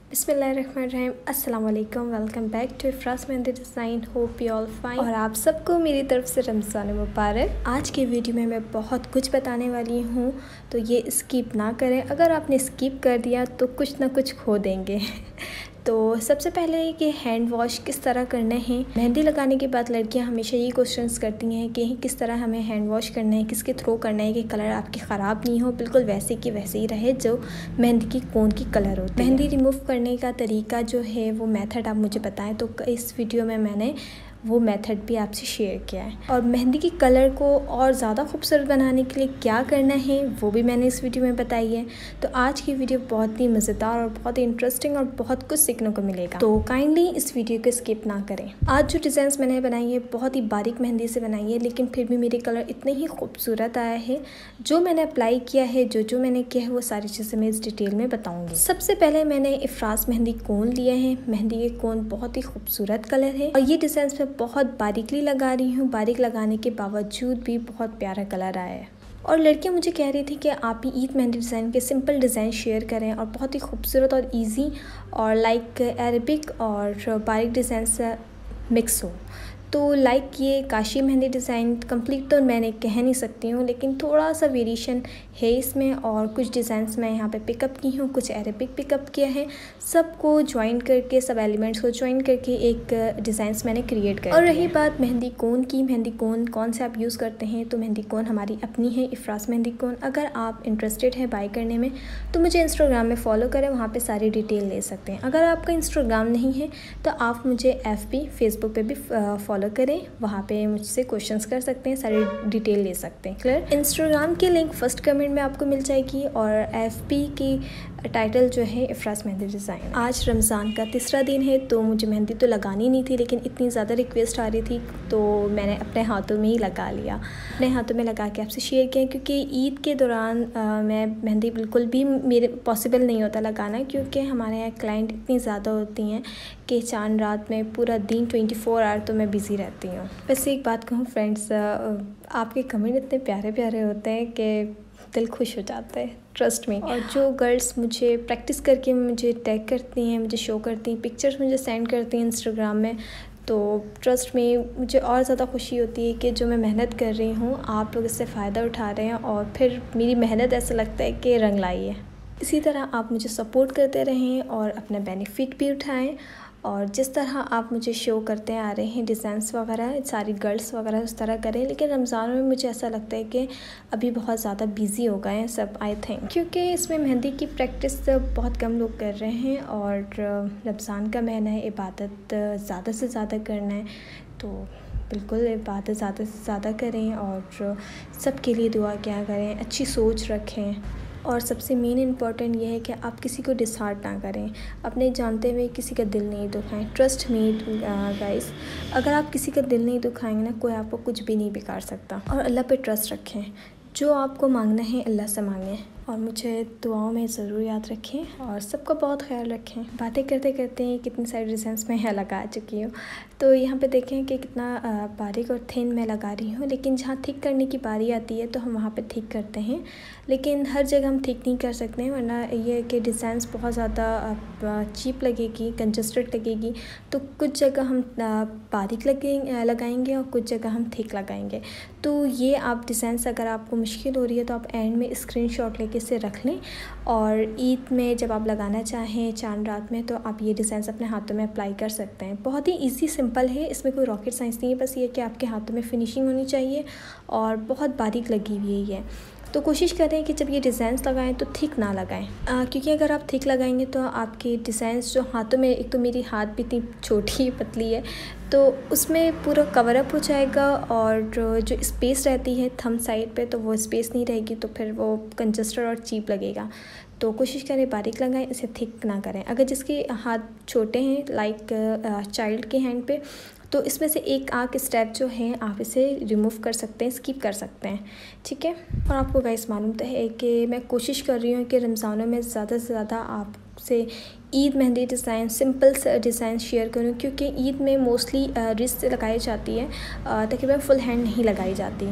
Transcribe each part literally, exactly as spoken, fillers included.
बिस्मिल्लाहिर्रहमानिर्रहीम अस्सलाम वालेकुम। Welcome back to Ifras mehndi design. Hope you all fine और आप सबको मेरी तरफ से रमज़ान मुबारक। आज की वीडियो में मैं बहुत कुछ बताने वाली हूँ, तो ये स्किप ना करें। अगर आपने स्किप कर दिया तो कुछ ना कुछ खो देंगे। तो सबसे पहले कि हैंड वॉश किस तरह करने हैं। मेहंदी लगाने के बाद लड़कियां हमेशा ये क्वेश्चंस करती हैं कि किस तरह हमें हैंड वॉश करना है, किसके थ्रू करना है कि कलर आपकी ख़राब नहीं हो, बिल्कुल वैसे की वैसे ही रहे जो मेहंदी की कोन की कलर होती है। मेहंदी रिमूव करने का तरीका जो है वो मेथड आप मुझे बताएं, तो इस वीडियो में मैंने वो मेथड भी आपसे शेयर किया है। और मेहंदी की कलर को और ज़्यादा खूबसूरत बनाने के लिए क्या करना है वो भी मैंने इस वीडियो में बताई है। तो आज की वीडियो बहुत ही मज़ेदार और बहुत ही इंटरेस्टिंग और बहुत कुछ सीखने को मिलेगा, तो काइंडली इस वीडियो को स्किप ना करें। आज जो डिज़ाइंस मैंने बनाई है बहुत ही बारीक मेहंदी से बनाई है, लेकिन फिर भी मेरे कलर इतने ही खूबसूरत आया है। जो मैंने अप्लाई किया है, जो जो मैंने किया है, वो सारी चीज़ें मैं इस डिटेल में बताऊँगी। सबसे पहले मैंने इफ्रास मेहंदी कोन लिया है। मेहंदी के कोन बहुत ही खूबसूरत कलर है और ये डिज़ाइंस बहुत बारीकली लगा रही हूँ। बारीक लगाने के बावजूद भी बहुत प्यारा कलर आया है। और लड़कियां मुझे कह रही थी कि आप ही ईद मेहंदी डिज़ाइन के सिंपल डिज़ाइन शेयर करें और बहुत ही खूबसूरत और इजी और लाइक अरबिक और बारीक डिज़ाइन से मिक्स हो। तो लाइक ये काशी मेहंदी डिज़ाइन कंप्लीट तो मैंने कह नहीं सकती हूँ, लेकिन थोड़ा सा वेरिएशन है इसमें और कुछ डिज़ाइंस मैं यहाँ पे पिकअप की हूँ, कुछ अरेबिक पिकअप किया है। सबको ज्वाइन करके, सब एलिमेंट्स को ज्वाइन करके एक डिज़ाइंस मैंने क्रिएट कर। और रही बात मेहंदी कोन की, मेहंदी कोन कौन से आप यूज़ करते हैं, तो मेहंदी कोन हमारी अपनी है, इफ्रास मेहंदी कोन। अगर आप इंटरेस्टेड हैं बाई करने में तो मुझे इंस्टाग्राम में फॉलो करें, वहाँ पर सारी डिटेल ले सकते हैं। अगर आपका इंस्टाग्राम नहीं है तो आप मुझे एफ बी फेसबुक पर भी फॉलो करें, वहाँ पे मुझसे क्वेश्चंस कर सकते हैं, सारी डिटेल ले सकते हैं। क्लियर। इंस्टाग्राम की लिंक फर्स्ट कमेंट में आपको मिल जाएगी और एफबी की टाइटल जो है इफ्रास मेहंदी डिज़ाइन। आज रमज़ान का तीसरा दिन है, तो मुझे मेहंदी तो लगानी नहीं थी, लेकिन इतनी ज़्यादा रिक्वेस्ट आ रही थी तो मैंने अपने हाथों में ही लगा लिया। अपने हाथों में लगा के आपसे शेयर किया, क्योंकि ईद के दौरान आ, मैं मेहंदी बिल्कुल भी मेरे पॉसिबल नहीं होता लगाना, क्योंकि हमारे यहाँ क्लाइंट इतनी ज़्यादा होती हैं कि चांद रात में पूरा दिन ट्वेंटी फोर आवर तो मैं बिज़ी रहती हूँ। वैसे एक बात कहूँ फ्रेंड्स, आपके कमेंट इतने प्यारे प्यारे होते हैं कि दिल खुश हो जाता है, ट्रस्ट में। और जो गर्ल्स मुझे प्रैक्टिस करके मुझे टैग करती हैं, मुझे शो करती हैं, पिक्चर्स मुझे सेंड करती हैं इंस्टाग्राम में, तो ट्रस्ट में मुझे और ज़्यादा खुशी होती है कि जो मैं मेहनत कर रही हूँ आप लोग इससे फ़ायदा उठा रहे हैं और फिर मेरी मेहनत ऐसा लगता है कि रंग लाई है। इसी तरह आप मुझे सपोर्ट करते रहें और अपना बेनिफिट भी उठाएं। और जिस तरह आप मुझे शो करते आ रहे हैं डिज़ाइंस वगैरह, सारी गर्ल्स वगैरह उस तरह करें। लेकिन रमज़ान में मुझे ऐसा लगता है कि अभी बहुत ज़्यादा बिज़ी हो गए हैं सब, आई थिंक, क्योंकि इसमें मेहंदी की प्रैक्टिस बहुत कम लोग कर रहे हैं और रमज़ान का महीना है, इबादत ज़्यादा से ज़्यादा करना है, तो बिल्कुल इबादत ज़्यादा से ज़्यादा करें और सबके लिए दुआ क्या करें, अच्छी सोच रखें। और सबसे मेन इम्पॉर्टेंट ये है कि आप किसी को डिसहार्ट ना करें, अपने जानते हुए किसी का दिल नहीं दुखाएं। ट्रस्ट मी गाइस, अगर आप किसी का दिल नहीं दुखाएंगे ना, कोई आपको कुछ भी नहीं बिगाड़ सकता। और अल्लाह पे ट्रस्ट रखें, जो आपको मांगना है अल्लाह से मांगें और मुझे दुआओं में ज़रूर याद रखें और सबका बहुत ख्याल रखें। बातें करते करते हैं कितनी सारी डिज़ाइंस मैं यहाँ लगा चुकी हूँ, तो यहाँ पे देखें कि कितना बारीक और थिन मैं लगा रही हूँ। लेकिन जहाँ थिक करने की बारी आती है तो हम वहाँ पे थिक करते हैं, लेकिन हर जगह हम थिक नहीं कर सकते हैं, वरना ये कि डिज़ाइंस बहुत ज़्यादा चीप लगेगी, कंजस्टेड लगेगी। तो कुछ जगह हम बारीक लगे लगाएंगे और कुछ जगह हम थिक लगाएंगे। तो ये आप डिज़ाइंस अगर आपको मुश्किल हो रही है तो आप एंड में स्क्रीनशॉट लेके इसे रख लें और ईद में जब आप लगाना चाहें चांद रात में, तो आप ये डिज़ाइंस अपने हाथों में अप्लाई कर सकते हैं। बहुत ही इजी सिंपल है, इसमें कोई रॉकेट साइंस नहीं है, बस ये कि आपके हाथों में फिनिशिंग होनी चाहिए और बहुत बारीक लगी हुई है। तो कोशिश करें कि जब ये डिज़ाइंस लगाएं तो थिक ना लगाएं, आ, क्योंकि अगर आप थिक लगाएंगे तो आपके डिज़ाइंस जो हाथों में, एक तो मेरी हाथ भी इतनी छोटी पतली है, तो उसमें पूरा कवर अप हो जाएगा और जो स्पेस रहती है थंब साइड पे, तो वो स्पेस नहीं रहेगी, तो फिर वो कंजस्टेड और चीप लगेगा। तो कोशिश करें बारीक लगाएं, इसे थिक ना करें। अगर जिसके हाथ छोटे हैं लाइक चाइल्ड के हैंड पे, तो इसमें से एक आंख स्टेप जो है आप इसे रिमूव कर सकते हैं, स्किप कर सकते हैं, ठीक है। और आपको गाइस मालूम तो है कि मैं कोशिश कर रही हूँ कि रमज़ानों में ज़्यादा से ज़्यादा आपसे Eid mehndi design, simple design share करूँ, क्योंकि ईद में मोस्टली रिस्ट लगाई जाती है, तकरीबन फुल हैंड नहीं लगाई जाती।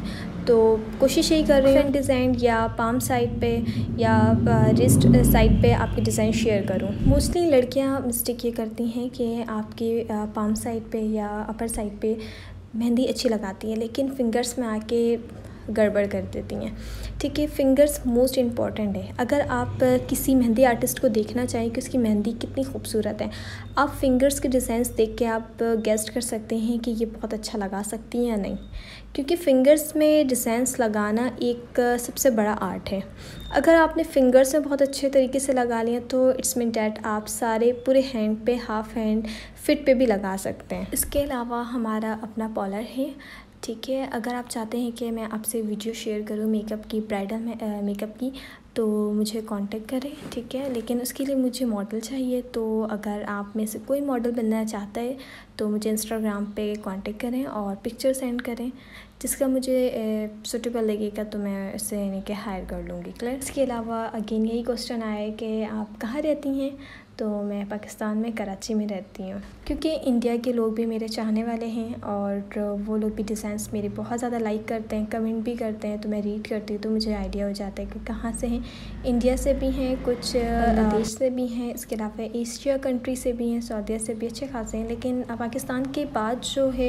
तो कोशिश यही कर रही हूँ डिज़ाइन या पाम साइड पे या रिस्ट साइड पे आपके डिज़ाइन शेयर करूँ। मोस्टली लड़कियाँ मिस्टेक ये करती हैं कि आपके पाम साइड पे या अपर साइड पे मेहंदी अच्छी लगाती हैं, लेकिन फिंगर्स में आके गड़बड़ कर देती हैं। ठीक है, फिंगर्स मोस्ट इम्पॉर्टेंट है। अगर आप किसी मेहंदी आर्टिस्ट को देखना चाहें कि उसकी मेहंदी कितनी खूबसूरत है, आप फिंगर्स के डिज़ाइंस देख के आप गेस्ट कर सकते हैं कि ये बहुत अच्छा लगा सकती हैं या नहीं, क्योंकि फ़िंगर्स में डिज़ाइंस लगाना एक सबसे बड़ा आर्ट है। अगर आपने फिंगर्स में बहुत अच्छे तरीके से लगा लिया तो इट्स मीन डैट आप सारे पूरे हैंड पे, हाफ हैंड, फिट पे भी लगा सकते हैं। इसके अलावा हमारा अपना पॉलर है। ठीक है, अगर आप चाहते हैं कि मैं आपसे वीडियो शेयर करूं मेकअप की, ब्राइडल में मेकअप की, तो मुझे कांटेक्ट करें। ठीक है, लेकिन उसके लिए मुझे मॉडल चाहिए। तो अगर आप में से कोई मॉडल बनना चाहता है तो मुझे इंस्टाग्राम पे कांटेक्ट करें और पिक्चर सेंड करें, जिसका मुझे सूटेबल लगेगा तो मैं उससे यानी कि हायर कर लूँगी। क्लियर। इसके अलावा अगेन यही क्वेश्चन आया है कि आप कहाँ रहती हैं, तो मैं पाकिस्तान में कराची में रहती हूँ, क्योंकि इंडिया के लोग भी मेरे चाहने वाले हैं और वो लोग भी डिज़ाइंस मेरे बहुत ज़्यादा लाइक करते हैं, कमेंट भी करते हैं, तो मैं रीड करती हूँ तो मुझे आइडिया हो जाता है कि कहाँ से हैं। इंडिया से भी हैं, कुछ देश से भी हैं, इसके अलावा एशिया कंट्री से भी हैं, सऊदीया से भी अच्छे खासे हैं। लेकिन पाकिस्तान के बाद जो है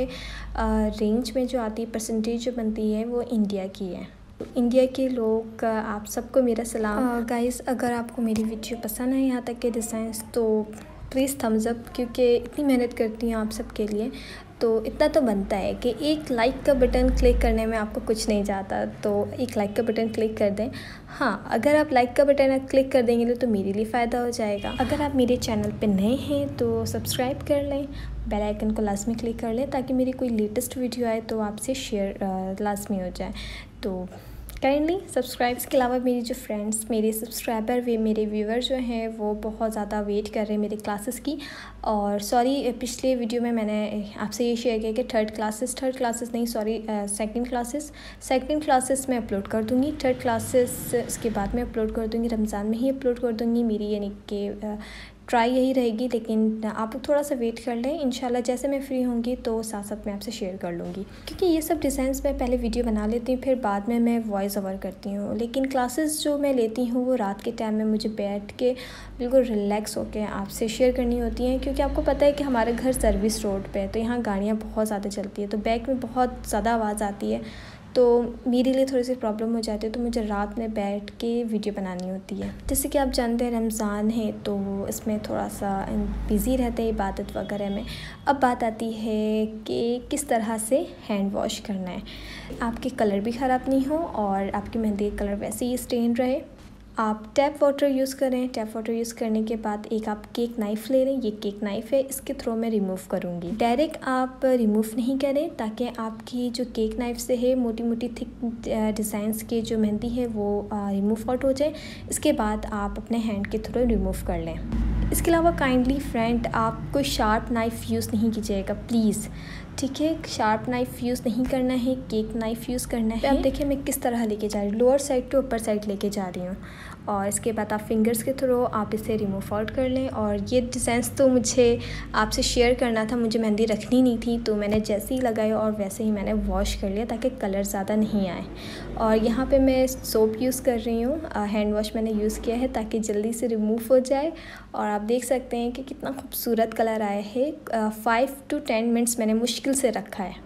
रेंज में जो आती है, परसेंटेज जो बनती है, वो इंडिया की है। इंडिया के लोग, आप सबको मेरा सलाम। गाइस, अगर आपको मेरी वीडियो पसंद है यहाँ तक के डिज़ाइंस, तो प्लीज़ थम्स अप, क्योंकि इतनी मेहनत करती हूँ आप सबके लिए, तो इतना तो बनता है कि एक लाइक का बटन क्लिक करने में आपको कुछ नहीं जाता, तो एक लाइक का बटन क्लिक कर दें। हाँ, अगर आप लाइक का बटन क्लिक कर देंगे तो मेरे लिए फ़ायदा हो जाएगा। अगर आप मेरे चैनल पे नए हैं तो सब्सक्राइब कर लें, बेल आइकन को लाजमी क्लिक कर लें, ताकि मेरी कोई लेटेस्ट वीडियो आए तो आपसे शेयर लाजमी हो जाए। तो काइंडली सब्सक्राइब। इसके अलावा मेरी जो फ्रेंड्स, मेरे सब्सक्राइबर, वे मेरे व्यूवर जो हैं वो बहुत ज़्यादा वेट कर रहे हैं मेरी क्लासेस की। और सॉरी, पिछले वीडियो में मैंने आपसे ये शेयर किया कि थर्ड क्लासेस थर्ड क्लासेस नहीं sorry second classes second classes मैं अपलोड कर दूँगी। थर्ड क्लासेस इसके बाद में अपलोड कर दूँगी, रमज़ान में ही अपलोड कर दूँगी। मेरी यानी कि ट्राई यही रहेगी, लेकिन आप थोड़ा सा वेट कर लें। इंशाल्लाह जैसे मैं फ्री होंगी तो साथ साथ मैं आपसे शेयर कर लूँगी, क्योंकि ये सब डिज़ाइंस मैं पहले वीडियो बना लेती हूँ, फिर बाद में मैं वॉइस ओवर करती हूँ। लेकिन क्लासेस जो मैं लेती हूँ वो रात के टाइम में मुझे बैठ के बिल्कुल रिलैक्स होकर आपसे शेयर करनी होती हैं, क्योंकि आपको पता है कि हमारा घर सर्विस रोड पर है, तो यहाँ गाड़ियाँ बहुत ज़्यादा चलती है, तो बैक में बहुत ज़्यादा आवाज़ आती है, तो मेरे लिए थोड़ी सी प्रॉब्लम हो जाती है, तो मुझे रात में बैठ के वीडियो बनानी होती है। जैसे कि आप जानते हैं रमज़ान है, तो इसमें थोड़ा सा बिज़ी रहते हैं इबादत वगैरह में। अब बात आती है कि किस तरह से हैंड वॉश करना है, आपके कलर भी ख़राब नहीं हो और आपकी मेहंदी का कलर वैसे ही स्टेन रहे। आप टैप वाटर यूज़ करें। टैप वाटर यूज़ करने के बाद एक आप केक नाइफ़ ले लें, ये केक नाइफ़ है, इसके थ्रू मैं रिमूव करूँगी। डायरेक्ट आप रिमूव नहीं करें, ताकि आपकी जो केक नाइफ़ से है मोटी मोटी थिक डिज़ाइंस की जो मेहंदी है वो रिमूव आउट हो जाए। इसके बाद आप अपने हैंड के थ्रू रिमूव कर लें। इसके अलावा काइंडली फ्रेंड, आप कोई शार्प नाइफ़ यूज़ नहीं कीजिएगा प्लीज़। ठीक है, शार्प नाइफ़ यूज़ नहीं करना है, केक नाइफ़ यूज़ करना है। अब देखिए मैं किस तरह लेके जा रही हूँ, lower side to upper side लेके जा रही हूँ, और इसके बाद आप फिंगर्स के थ्रू आप इसे रिमूव आउट कर लें। और ये डिज़ाइंस तो मुझे आपसे शेयर करना था, मुझे मेहंदी रखनी नहीं थी, तो मैंने जैसे ही लगाई और वैसे ही मैंने वॉश कर लिया, ताकि कलर ज़्यादा नहीं आए। और यहाँ पे मैं सोप यूज़ कर रही हूँ, हैंड वॉश मैंने यूज़ किया है ताकि जल्दी से रिमूव हो जाए। और आप देख सकते हैं कि कितना खूबसूरत कलर आया है। फाइव टू टेन मिनट्स मैंने मुश्किल से रखा है,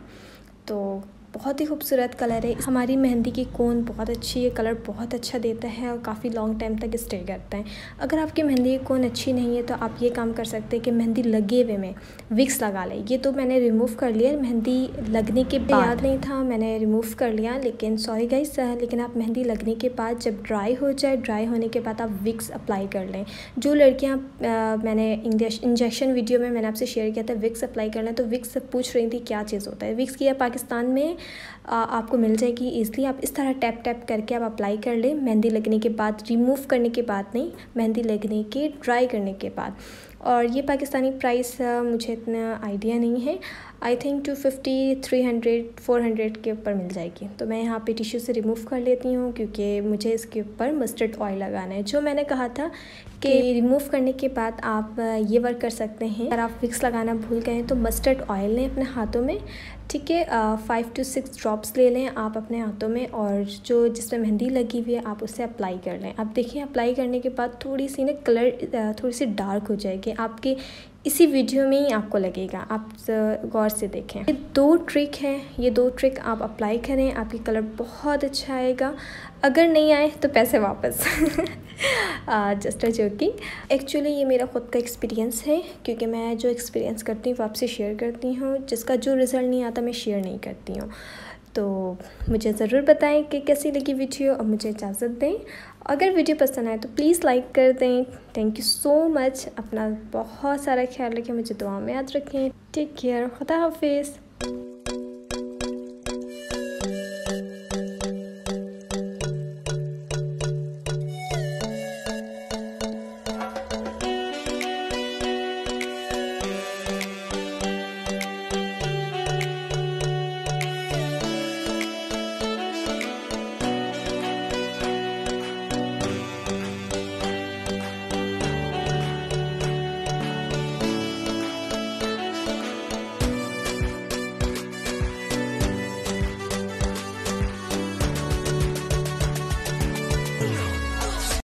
तो बहुत ही खूबसूरत कलर है। हमारी मेहंदी की कोन बहुत अच्छी है, कलर बहुत अच्छा देता है और काफ़ी लॉन्ग टाइम तक स्टे करता है। अगर आपकी मेहंदी की कोन अच्छी नहीं है तो आप ये काम कर सकते हैं कि मेहंदी लगे हुए में विक्स लगा लें। ये तो मैंने रिमूव कर लिया, मेहंदी लगने के बाद याद नहीं था मैंने रिमूव कर लिया, लेकिन सॉरी गाइस। लेकिन आप मेहंदी लगने के बाद जब ड्राई हो जाए, ड्राई होने के बाद आप विक्स अप्लाई कर लें। जो लड़कियाँ मैंने इंजेक्शन वीडियो में मैंने आपसे शेयर किया था विक्स अप्लाई कर लें, तो विक्स पूछ रही थी क्या चीज़ होता है। विक्स किया पाकिस्तान में आ, आपको मिल जाएगी ईज़िली। आप इस तरह टैप टैप करके आप अप्लाई कर लें मेहंदी लगने के बाद, रिमूव करने के बाद नहीं, मेहंदी लगने के ड्राई करने के बाद। और ये पाकिस्तानी प्राइस मुझे इतना आइडिया नहीं है, I think two fifty three hundred four hundred के ऊपर मिल जाएगी। तो मैं यहाँ पे टिश्यू से रिमूव कर लेती हूँ, क्योंकि मुझे इसके ऊपर मस्टर्ड ऑयल लगाना है। जो मैंने कहा था कि रिमूव करने के बाद आप ये वर्क कर सकते हैं, अगर आप विक्स लगाना भूल गए तो मस्टर्ड ऑयल लें अपने हाथों में, ठीक है, five to six drop drops ले लें आप अपने हाथों में और जो जिसमें मेहंदी लगी हुई है आप उससे अप्लाई कर लें। आप देखिए अप्लाई करने के बाद थोड़ी सी ना कलर थोड़ी सी डार्क हो जाएगी, आपके इसी वीडियो में ही आपको लगेगा, आप गौर से देखें। ये दो ट्रिक है, ये दो ट्रिक आप अप्लाई करें, आपकी कलर बहुत अच्छा आएगा। अगर नहीं आए तो पैसे वापस। Just a joking. एक्चुअली ये मेरा ख़ुद का एक्सपीरियंस है, क्योंकि मैं जो एक्सपीरियंस करती हूँ वो आपसे शेयर करती हूँ, जिसका जो रिज़ल्ट नहीं आता मैं शेयर नहीं करती हूँ। तो मुझे ज़रूर बताएं कि कैसी लगी वीडियो और मुझे इजाज़त दें। अगर वीडियो पसंद आए तो प्लीज़ लाइक कर दें। Thank you so much. अपना बहुत सारा ख्याल रखें, मुझे दुआ में याद रखें। Take care. खुदा हाफिज़।